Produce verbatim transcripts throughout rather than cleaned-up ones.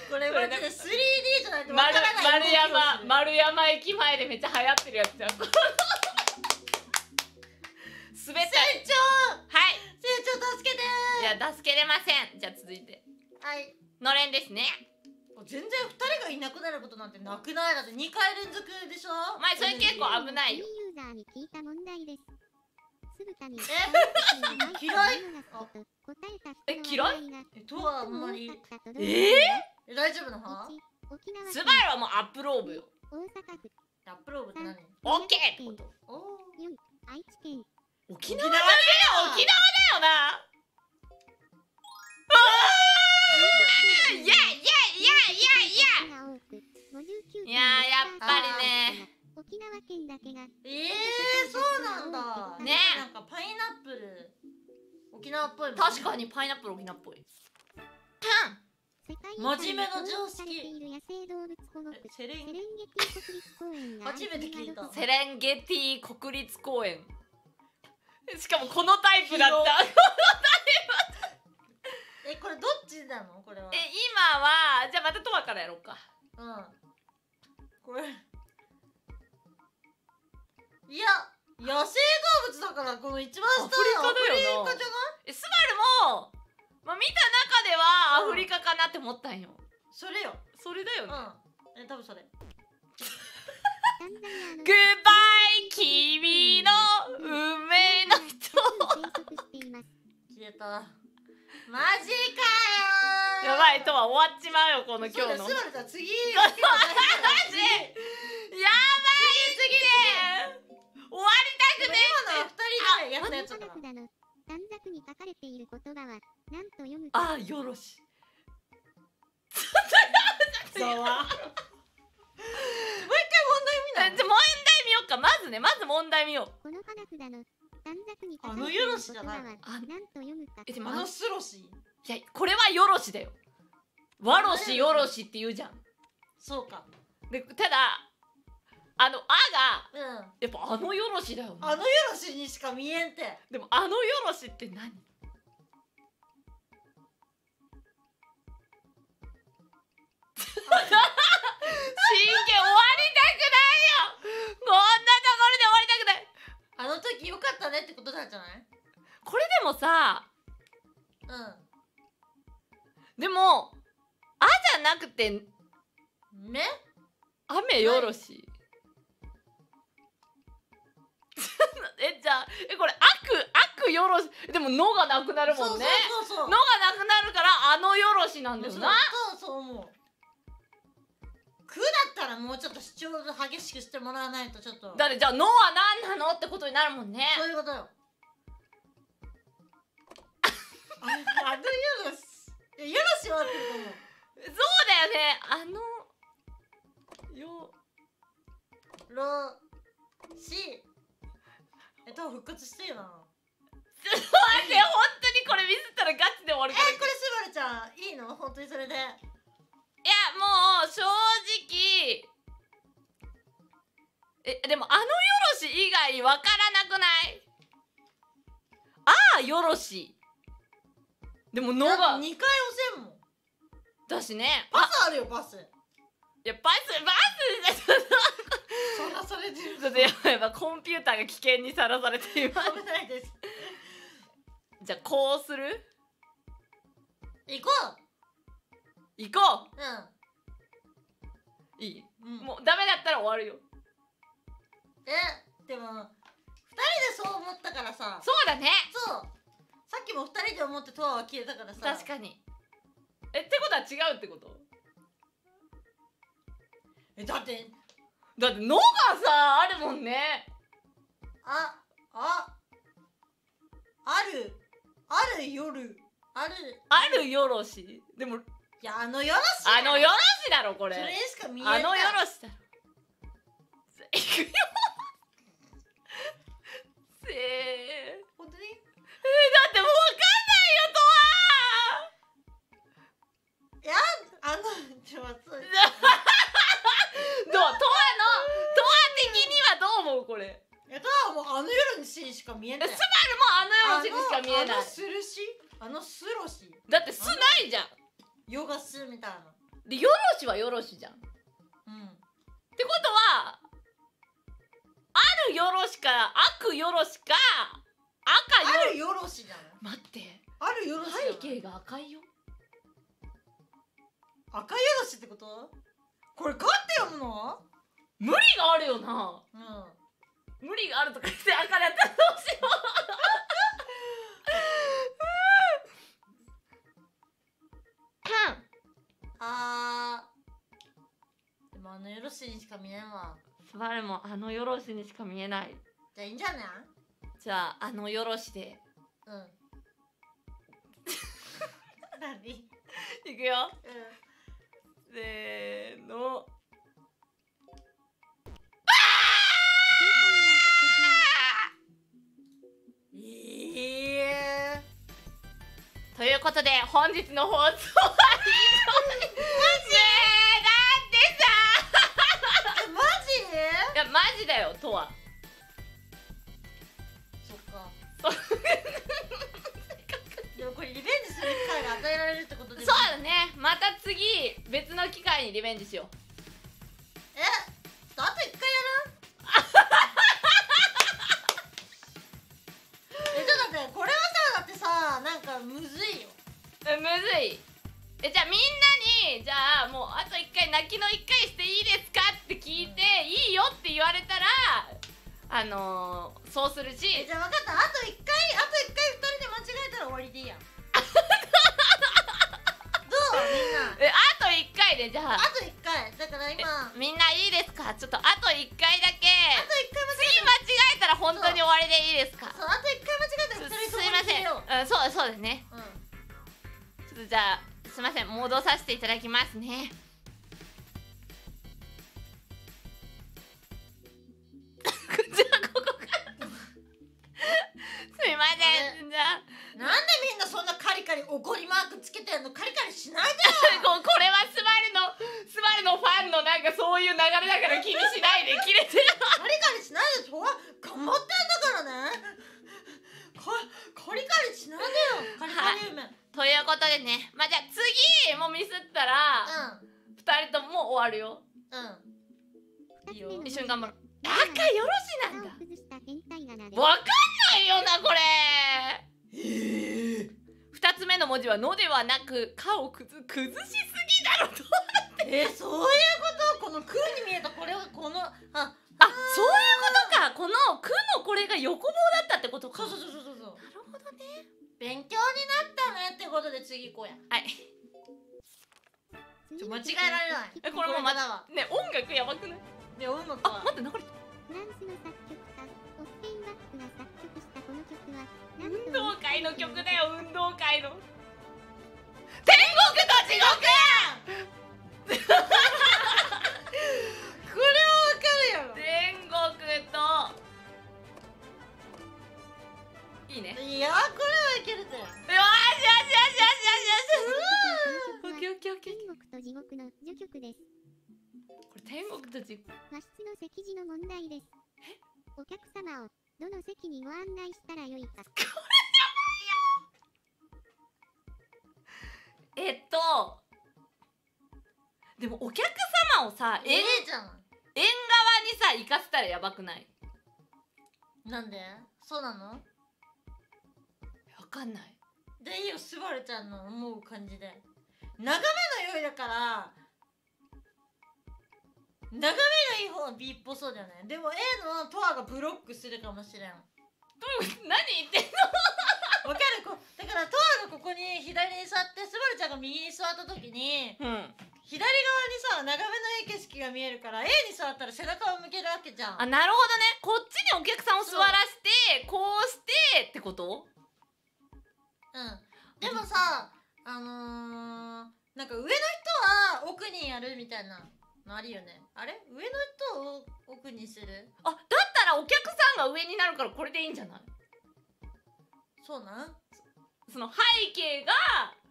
これマジで スリーディー じゃないとわからない丸動きをする。 山丸山駅前でめっちゃ流行ってるやつじゃん。滑った船長、 はい船長助けていや助けれません。じゃあ続いてー。はい。 のれんですね。 全然ふたりがいなくなることなんてなくない？だってにかい連続でしょ。 お前それ結構危ないよ。 ユーザーに聞いた問題です。酢豚にえ嫌い？ え嫌い？ えとはあんまり。 えー、 え大丈夫なは？ スバルはもうアップローブよ。 大阪府アップローブって何？ オッケーってこと。 おお。 愛知県沖縄だよ。沖縄だよな。ああイエイイエイイエイイエイイエイ。いやーやっぱりね。 沖縄県だけがええー、そうなんだね。 なんかパイナップル沖縄っぽいもん。 確かにパイナップル沖縄っぽい。 真面目な常識。セレンセレンゲティ国立公園が初めて聞いた。 セレンゲティ国立公園。しかもこのタイプだった。 えこれどっちなのこれは？ え今はじゃあまたトマからやろうか。 うんこれいや野生動物だからこの一番下はアフリカじゃない？ えスバルも、まあ、見た中ではアフリカかなって思ったんよ。 それよ。 それだよね。 うんえ多分それ。 グッバイ君の運命の人。 消えた。マジかよ。 やばいとは終わっちまうよこの今日の。 スバルじゃ次。 マジやばいすぎて終わりたくねえって。二人でやったやつだから。 短冊に書かれている言葉は何と読むか。あよろし。 ざわ。もう一回問題見ない。 じゃ問題見ようか。まずねまず問題見よう。 この花札の短冊に書あのかれているよろしじゃない。 何と読むか。 えでもあのスロシ。 いやこれはよろしだよ。わろしよろしって言うじゃん。 そうか。 でただあの「あ」 うんがやっぱあのよろしだよね。 あのよろしにしか見えんて。 でもあのよろしって何？真剣終わりたくないよ。こんなところで終わりたくない。 あの時よかったねってことなんじゃない？ これでもさうんでも「あ」じゃなくて 「め」 雨よろし。えじゃあえこれ悪悪よろしでも「の」がなくなるもんね。 そうそうそうそう。 のがなくなるから「あのよろし」なんだよな。 そうそう思う。くだったらもうちょっと主張を激しくしてもらわないとちょっと。 だってじゃあ「の」は何なのってことになるもんね。 そういうことよ。ああのよろしいやよろしは合ってると思う。 そうだよね。あのよろしえ多分復活してよな。 ちょっと待って本当にこれミスったらガチで終わるから。 えこれスバルちゃんいいの本当にそれで。 いやもう正直えでも「あのよろし」以外わからなくない？ああよろしでも「の」がにかい押せんもん。 だしね。 パスあるよパス。 いやパスパスちょっさらされてる。 とちょっとやばいやばいコンピューターが危険にさらされています。 危ないです。 じゃあこうする？ 行こ行こう。うんういい、 うん、 もうダメだったら終わるよ。 えでもふたりでそう思ったからさ。 そうだね。 そうさっきもふたりで思ってトアは消えたからさ。 確かに。えってことは違うってこと？ えだってだって「の」がさあるもんね。 あああるある夜あるあるよろしでもいやあのよろしあのよろしだろこれ。 それしか見えない。 あのよろしだろ。いくよせー本当に？ えー、だってもうわかんないよいやあのちょっととはどうとわのとわ的にはどう思うこれ？ いやトアはもうあの夜にししか見えない。 スバルもあのよろしにしか見えない。 あのするしあのスロしだって「す」ないじゃん。 ヨガすみたいな。 でよろしはよろしじゃん。ってうんことはあるよろしか悪よろしか赤よあるよろしじゃない。 待ってあるよろしじゃない。 背景が赤いよ。 赤よろしってこと？これカって読むの？ 無理があるよな。 うん無理があるとか言って赤だったらどうしよう。 あーでもあのよろしにしか見えんわ。 スバルもあのよろしにしか見えない。 じゃあいいんじゃない？ じゃああのよろしでうん何？ いくよ。 うんせーの。 ええということで本日の放送は以上です。マジ？ ー、マジ？ いやマジだよとは。 そっか。 そうでもこれリベンジする機会が与えられるってことで。 そうだね。また次別の機会にリベンジしよう。 え、あと一回やる？え、ちょっと待って、これはさ、だってさ、なんかむずいよ。 えむずい。えじゃあみんなにじゃあもうあと一回泣きの一回していいですかって聞いて、うん、いいよって言われたらあのー、そうするし。 え、じゃあ分かった。あと一回、あと一回二人で間違えたら終わりでいいやん。どうみんな。 えあと一回でじゃあ。 あと一回。だから今。 みんないいですか。ちょっとあと一回だけ。 あと一回次間違えたら本当に終わりでいいですか。 そう、あと一回間違えたら二人ともすいません。うん、そうそうですね。 うん。 ちょっとじゃあすいません、戻させていただきますね。じゃあここからすいません。じゃあなんでみんなそんなカリカリ怒りマークつけてんの？カリカリしないでよ。 ここれはスバルのスバルのファンのなんかそういう流れだから気にしないで。切れてる。 カリカリしないで。ほら頑張ってんだからね。カカリカリしないでよ。カリカリ梅。 ということでね、まあじゃあ次もミスったらふたりとも終わるよ。 うん。いいよ。 一緒に頑張ろう。赤よろしなんだ。わかんないよなこれ。 ええ。 二つ目の文字はのではなくかをくず崩しすぎだろと。 えー、そういうこと？この空に見えたこれはこのああ、そういうことか。このくのこれが横棒だったってことか。 そうそうそうそうそう。なるほどね。 勉強になったねってことで次行こうや。 はい。 ちょ間違えられない。 えこれもまだわ。 ね音楽やばくない？ ね音楽あは。 待って流れてる。 フランスの作曲家オスペンバックが作曲したこの曲は運動会の曲だよ。運動会の天国と地獄やん。 これはわかるやろ。 天国といいね。 いやこれはいけるぜ。 よしよしよしよしよしよし。オッケーオッケーオッケー。 天国と地獄の序曲です。 これ天国と地獄。 和室の席次の問題です。お客様をどの席にご案内したらよいか。 えっとでもお客様をさええじゃん。 縁側にさ行かせたらやばくない？ なんで？そうなの？ わかんない。 でいいよ、スバルちゃんの思う感じで。眺めの良いだから眺めのいい方は B っぽそうだよね。でも A のトアがブロックするかもしれん。 何言ってんわかる。こだからトアがここに左に座ってスバルちゃんが右に座った時に、 の？うん。 左側にさ眺めのいい景色が見えるから A に座ったら背中を向けるわけじゃん。 あ、なるほどね。こっちにお客さんを座らせてこうしてってこと？ うん。でもさ、あのー、なんか上の人は奥にやるみたいなのあるよね。あれ？上の人を奥にする？ あ、だったらお客さんが上になるからこれでいいんじゃない？ そうなん？ その背景が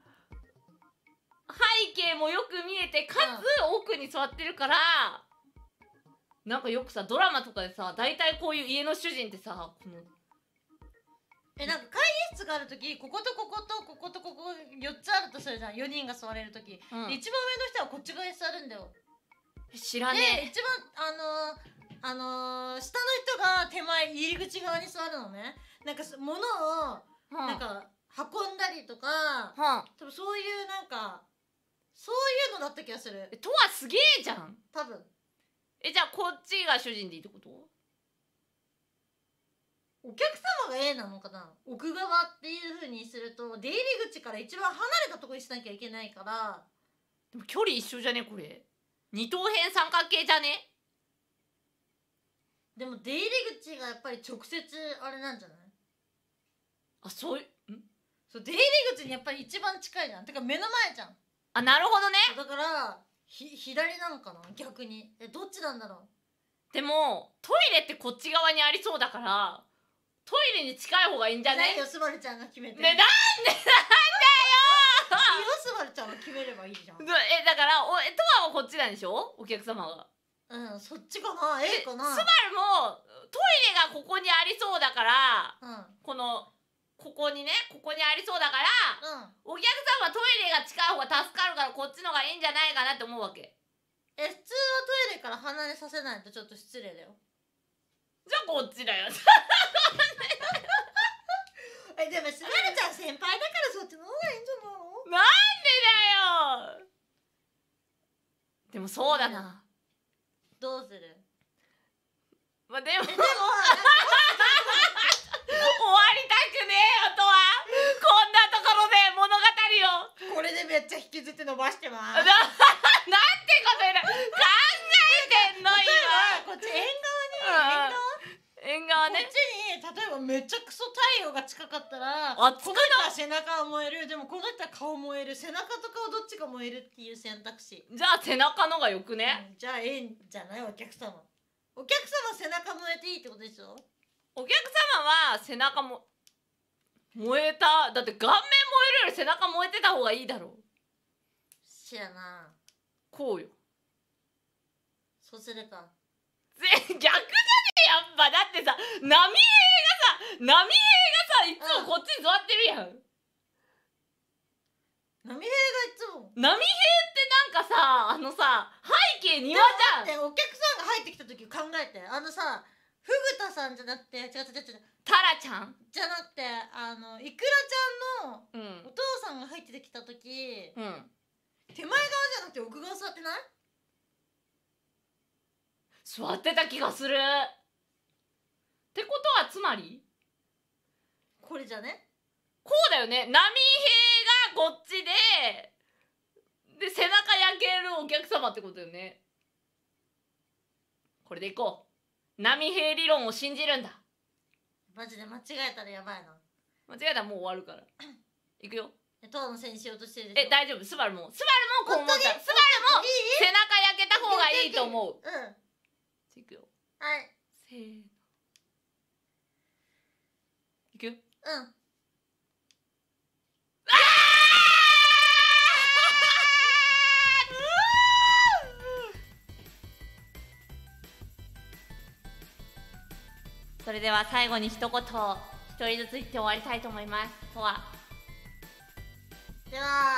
背景もよく見えてかつ奥に座ってるから、なんかよくさドラマとかでさ大体こういう家の主人ってさこのえ、なんか会議室があるとき、こことこことこことここよっつあるとするじゃん。よにんが座れるとき、 うんで一番上の人はこっち側に座るんだよ。 知らでね一番あのー、あのー、下の人が手前入り口側に座るのね。なんか物をえ。はなんか運んだりとか、 は多分そういうなんかそういうのだった気がする。 えとはすげえじゃん。 多分え、じゃあこっちが主人でいいってこと？ お客様が A なのかな。奥側っていう風にすると出入り口から一番離れたとこにしなきゃいけないから。 でも距離一緒じゃねこれ。二等辺三角形じゃね？ でも出入り口がやっぱり直接あれなんじゃない？ あ、そういうんそう、出入り口にやっぱり一番近いじゃん。てか目の前じゃん。 あ、なるほどね。 だからひ左なのかな逆に。え、どっちなんだろう。 でもトイレってこっち側にありそうだからトイレに近い方がいいんじゃね？ ないよ、スバルちゃんが決めて。 ね、なんでなんだよいいよ、スバルちゃんが決めればいいじゃん。 どえ、だからおえトアはこっちなんでしょ？お客様が。 うん、そっちかな ?A かな。 スバルもトイレがここにありそうだからうんこのここにねここにありそうだからうん。 お客様はトイレが近い方が助かるからこっちのがいいんじゃないかなって思うわけ。 え、普通はトイレから離れさせないとちょっと失礼だよ。 じゃあこっちだよ。 え、でもスバルちゃん先輩だからそっちの方がいいんじゃないの？ なんでだよ。でもそうだな。 どうする？ まあでもえ、でも終わりたくねえよとはこんなところで物語をこれでめっちゃ引きずって伸ばしてまななんてす。 こと言うの考えてんの例え今ばこっち縁側に縁側縁側ね。 こっちに例えばめちゃくそ太陽が近かったらあこの人は背中は燃える、でもこの人は顔燃える、背中と顔どっちが燃えるっていう選択肢。 じゃあ背中のがよくね。 うんじゃあええんじゃないお客様。お客様背中燃えていいってことでしょ。 お客様は背中も燃えた。だって顔面燃えるより背中燃えてた方がいいだろう。 しやな。 こうよ。 そうするか。 ぜ逆じゃねえやっぱ。だってさ波平がさ波平がさいつもこっちに座ってるやん。 波平がいつも波平ってなんかさあのさ背景庭じゃん。 でお客さんが入ってきた時考えて、あのさフグタさんじゃなくて違う違う違う違うタラちゃん。 じゃなくてあのイクラちゃんのうんお父さんが入ってきた時、 うん手前側じゃなくて奥側座ってない？ 座ってた気がする。ってことはつまりこれじゃね。 こうだよね。波平がこっちでで背中焼けるお客様ってことよね。これでいこう。波平理論を信じるんだ。 マジで間違えたらやばいな。 間違えたらもう終わるからいくよ。 え、トアのせいにしようとしてるでしょ。 え、大丈夫。スバルもスバルもこう思った。スバルもいい？ 背中焼けた方がいいと思う。 うん。 いくよ。 はい。 せーの。いくよ。 うん。 それでは最後に一言一人ずつ言って終わりたいと思います。とはでは